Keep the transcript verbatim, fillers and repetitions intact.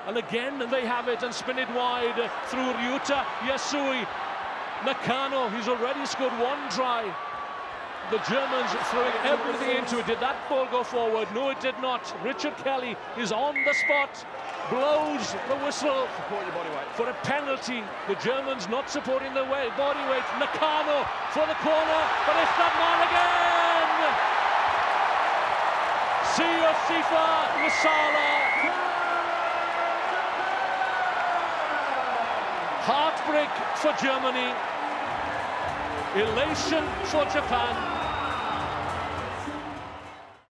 And again they have it and spin it wide through Ryuta Yasui. Nakano, he's already scored one try. The Germans throwing everything into it. Did that ball go forward? No, it did not. Richard Kelly is on the spot, blows the whistle Support your body weight. for a penalty. The Germans not supporting their weight, body weight. Nakano for the corner, but it's that man again! Sio Sifa Masala. Heartbreak for Germany. Elation for Japan.